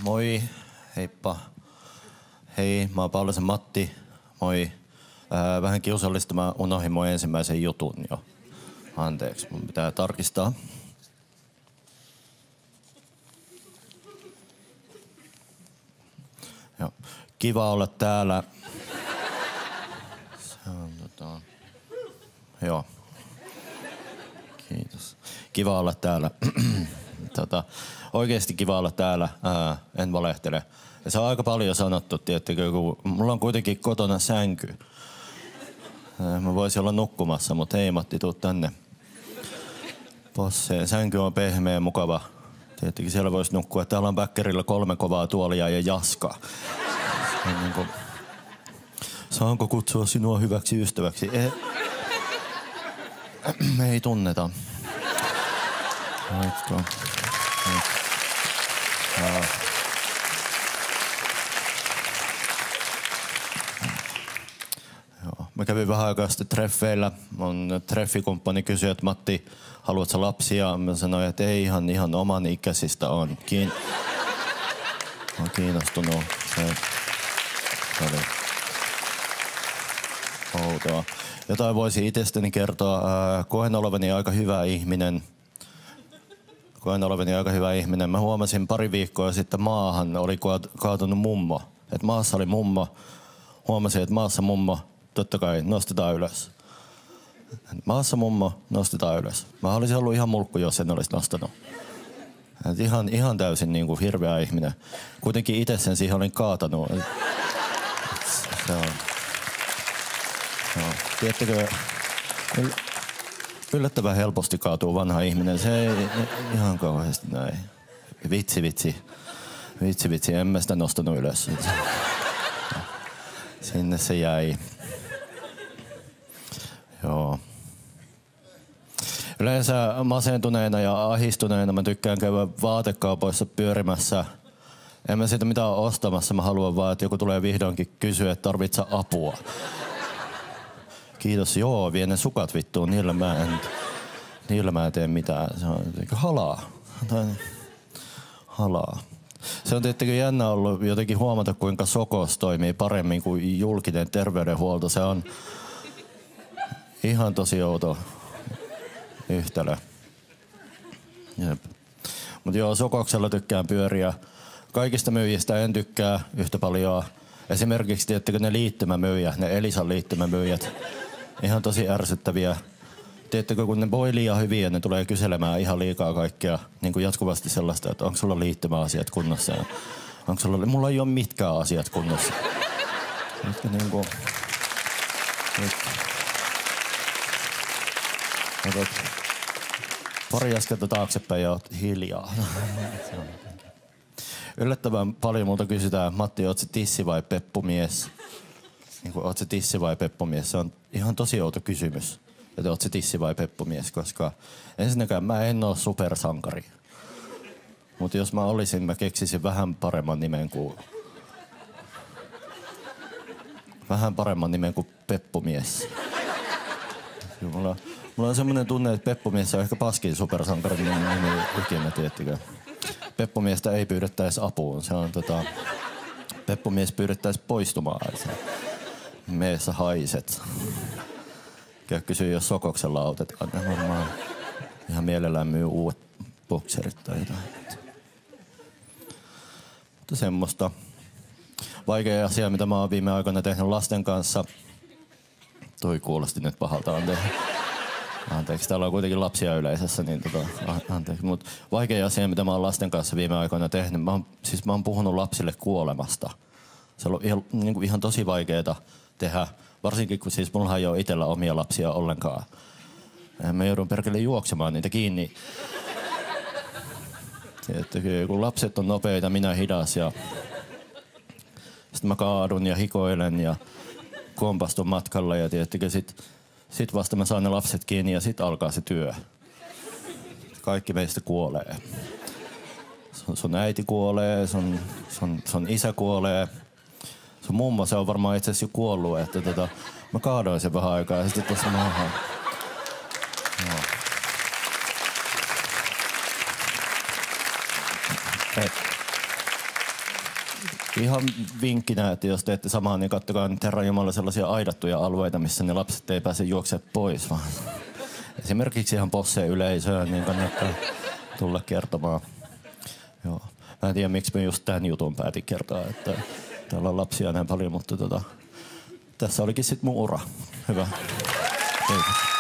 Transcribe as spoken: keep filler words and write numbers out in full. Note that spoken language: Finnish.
Moi, heippa. Hei, mä oon Paulisen Matti. Moi. Ää, vähän kiusallista, mä unohdin mun ensimmäisen jutun jo. Anteeksi, mun pitää tarkistaa. Joo. Kiva olla täällä. Se on tota... Joo. Kiitos. Kiva olla täällä. tota, oikeesti kiva olla täällä. Ää, en valehtele. Ja se on aika paljon sanottu, tiettäkö, kun mulla on kuitenkin kotona sänky. Ää, mä voisin olla nukkumassa, mutta hei Matti, tuu tänne. Posse. Sänky on pehmeä ja mukava. Tietenkin siellä voisi nukkua. Täällä on Bäckärillä kolme kovaa tuolia ja jaska. Niin kuin, saanko kutsua sinua hyväksi ystäväksi? Eh, me ei tunneta. Laitko? Ja. Joo. Mä kävin vähän aikaa sitten treffeillä. Mun treffikumppani kysyi, että Matti, haluatko lapsia? Mä sanoin, että ei ihan, ihan oman ikäisistä on. Kiin... Mä oon kiinnostunut. Se... Se oli outoa. Jotain voisi itsestäni kertoa. Koen olevani aika hyvä ihminen. Koen olevani aika hyvä ihminen. Mä huomasin pari viikkoa sitten maahan oli kaatunut mummo. Et maassa oli mummo. Huomasin, että maassa mummo, totta kai nostetaan ylös. Maassa mummo, nostetaan ylös. Mä olisin ollut ihan mulkku, jos en olisi nostanut. Et ihan, ihan täysin niin kuin hirveä ihminen. Kuitenkin itse sen siihen olin kaatanut. Se on. Joo. Tiedättekö, yllättävän helposti kaatuu vanha ihminen. Se ei ihan kauheasti näin. Vitsi, vitsi. Vitsi, vitsi. En mä sitä nostanut ylös. Sinne se jäi. Joo. Yleensä masentuneena ja ahistuneena mä tykkään käydä vaatekaupoissa pyörimässä. En mä siitä mitään ostamassa, mä haluan vaan, että joku tulee vihdoinkin kysyä, että tarvitsä apua. Kiitos, joo, vie ne sukat vittuun, niillä mä en, niillä mä en tee mitään. Se on halaa. Halaa. Se on tietenkin jännä ollut jotenkin huomata, kuinka Sokos toimii paremmin kuin julkinen terveydenhuolto. Se on ihan tosi outo yhtälö. Mutta joo, Sokoksella tykkään pyöriä. Kaikista myyjistä en tykkää yhtä paljon. Esimerkiksi tiedättekö ne liittymämyyjät, ne Elisan liittymämyyjät. Ihan tosi ärsyttäviä. Tiedättekö, kun ne voi liian hyviä, ne tulee kyselemään ihan liikaa kaikkea. Niin kuin jatkuvasti sellaista, että onko sulla liittymäasiat kunnossa. Onko sulla, mulla ei ole mitkään asiat kunnossa. Mitkä niin kuin... Otat pari askelta taaksepäin ja oot hiljaa. Yllättävän paljon multa kysytään, Matti, oot sä tissi vai peppumies? Niin kuin, oot sä tissi vai peppumies? Se on ihan tosi outo kysymys, että oot sä tissi vai peppumies, koska ensinnäkään mä en oo supersankari. Mutta jos mä olisin, mä keksisin vähän paremman nimen kuin... Vähän paremman nimen kuin peppumies. Mulla, mulla on semmoinen tunne, että peppumies on ehkä paskin supersankari nimi ikinä, tiettikö. Peppumiestä ei pyydettäisi apuun. Se on tota... Peppumies pyydettäisi poistumaan. Meessä haiset. Käy kysyä, jos Sokoksella autetaan. Ne varmaan ihan mielellään myy uudet bokserit tai jotain. Mutta semmoista. Vaikea asia, mitä mä oon viime aikoina tehnyt lasten kanssa. Toi kuulosti nyt pahalta, anteeksi. Anteeksi, täällä on kuitenkin lapsia yleisössä, niin tota, anteeksi. Mut vaikea asia, mitä mä oon lasten kanssa viime aikoina tehnyt. Mä oon, siis mä oon puhunut lapsille kuolemasta. Se on ihan, niin kuin ihan tosi vaikeeta tehdä, varsinkin kun siis mullahan ei ole itsellä omia lapsia ollenkaan. Mä joudun perkele juoksemaan niitä kiinni. Että kun lapset on nopeita, minä hidas ja sitten mä kaadun ja hikoilen ja kompastun matkalla ja tiettikö sit, sit vasta mä saan ne lapset kiinni ja sit alkaa se työ. Kaikki meistä kuolee. Sun, sun äiti kuolee, sun, sun, sun isä kuolee. Sun mummo, se on varmaan itse asiassa jo kuollut, että tota, mä kaadoin sen vähän aikaa ja sitten tuossa maahan. No. ihan vinkkinä, että jos teette samaa, niin kattokaa nyt Herran Jumala sellaisia aidattuja alueita, missä ne lapset ei pääse juoksemaan pois, vaan esimerkiksi ihan posseen yleisöön, niin kannattaa tulla kertomaan. Joo. Mä en tiedä, miksi mä just tämän jutun päätin kertoa, että täällä on lapsia näin paljon, mutta tota, tässä olikin sit mun ura. Hyvä. Kiitos.